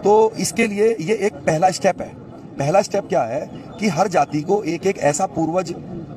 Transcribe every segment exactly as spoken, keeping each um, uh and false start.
तो इसके लिए ये एक पहला स्टेप है। पहला स्टेप क्या है कि हर जाति को एक एक ऐसा पूर्वज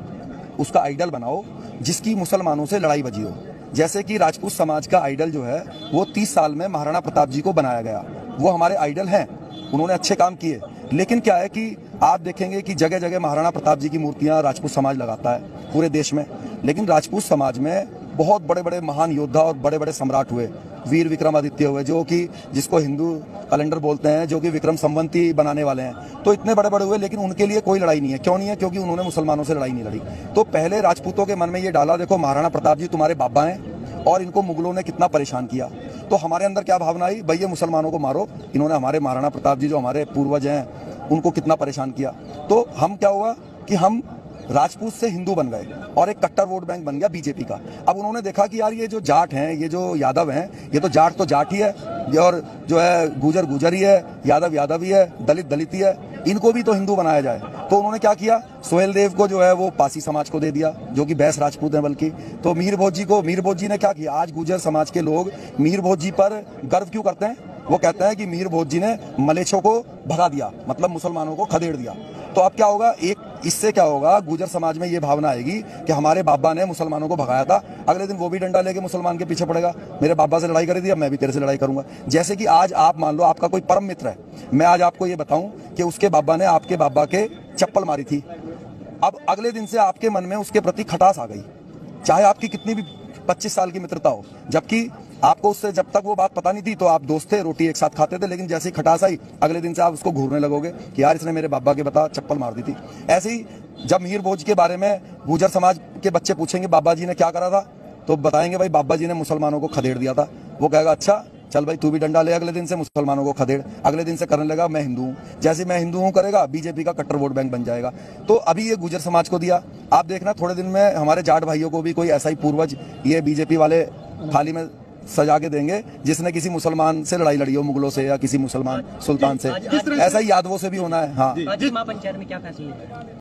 उसका आइडल बनाओ जिसकी मुसलमानों से लड़ाई बजी हो। जैसे कि राजपूत समाज का आइडल जो है वो तीस साल में महाराणा प्रताप जी को बनाया गया, वो हमारे आइडल हैं, उन्होंने अच्छे काम किए। लेकिन क्या है कि आप देखेंगे कि जगह जगह महाराणा प्रताप जी की मूर्तियां राजपूत समाज लगाता है पूरे देश में, लेकिन राजपूत समाज में बहुत बड़े बड़े महान योद्धा और बड़े बड़े सम्राट हुए, वीर विक्रमादित्य हुए, जो कि जिसको हिंदू कैलेंडर बोलते हैं, जो कि विक्रम संवंती बनाने वाले हैं। तो इतने बड़े बड़े हुए, लेकिन उनके लिए कोई लड़ाई नहीं है। क्यों नहीं है? क्योंकि उन्होंने मुसलमानों से लड़ाई नहीं लड़ी। तो पहले राजपूतों के मन में ये डाला, देखो महाराणा प्रताप जी तुम्हारे बाबा हैं और इनको मुगलों ने कितना परेशान किया। तो हमारे अंदर क्या भावना आई, भाई ये मुसलमानों को मारो, इन्होंने हमारे महाराणा प्रताप जी जो हमारे पूर्वज हैं उनको कितना परेशान किया। तो हम क्या हुआ कि हम राजपूत से हिंदू बन गए और एक कट्टर वोट बैंक बन गया बीजेपी का। अब उन्होंने देखा कि यार ये जो जाट हैं, ये जो यादव हैं, ये तो जाट तो जाट ही है, और जो है गुजर गुजर ही है, यादव यादव ही है, दलित दलित ही है, इनको भी तो हिंदू बनाया जाए। तो उन्होंने क्या किया, सोहेल देव को जो है वो पासी समाज को दे दिया, जो कि बैस राजपूत है बल्कि। तो मीर भोज जी को, मीर भोज जी ने क्या किया, आज गुजर समाज के लोग मीर भोज जी पर गर्व क्यों करते हैं? वो कहते हैं कि मीर भोज जी ने मलेच्छों को भगा दिया, मतलब मुसलमानों को खदेड़ दिया। तो अब क्या होगा, एक इससे क्या होगा, गुजर समाज में ये भावना आएगी कि हमारे बाबा ने मुसलमानों को भगाया था, अगले दिन वो भी डंडा लेके मुसलमान के पीछे पड़ेगा, मेरे बाबा से लड़ाई करी थी, अब मैं भी तेरे से लड़ाई करूंगा। जैसे कि आज आप मान लो आपका कोई परम मित्र है, मैं आज आपको ये बताऊं कि उसके बाबा ने आपके बाबा के चप्पल मारी थी, अब अगले दिन से आपके मन में उसके प्रति खटास आ गई, चाहे आपकी कितनी भी पच्चीस साल की मित्रता हो। जबकि आपको उससे जब तक वो बात पता नहीं थी तो आप दोस्त थे, रोटी एक साथ खाते थे, लेकिन जैसे ही खटास आई अगले दिन से आप उसको घूरने लगोगे कि यार इसने मेरे बाबा के बता चप्पल मार दी थी। ऐसे ही जब मीर भोज के बारे में गुजर समाज के बच्चे पूछेंगे बाबा जी ने क्या करा था, तो बताएंगे भाई बाबा जी ने मुसलमानों को खदेड़ दिया था। वो कहेगा अच्छा चल भाई तू भी डंडा ले, अगले दिन से मुसलमानों को खदेड़, अगले दिन से करने लगा मैं हिंदू हूँ, जैसे मैं हिंदू हूँ करेगा, बीजेपी का कट्टर वोट बैंक बन जाएगा। तो अभी ये गुजर समाज को दिया, आप देखना थोड़े दिन में हमारे जाट भाइयों को भी कोई ऐसा ही पूर्वज ये बीजेपी वाले थाली में सजा के देंगे जिसने किसी मुसलमान से लड़ाई लड़ी हो, मुगलों से या किसी मुसलमान सुल्तान से। ऐसा ही यादवों से भी होना है। हाँ, पंचायत में क्या फैसला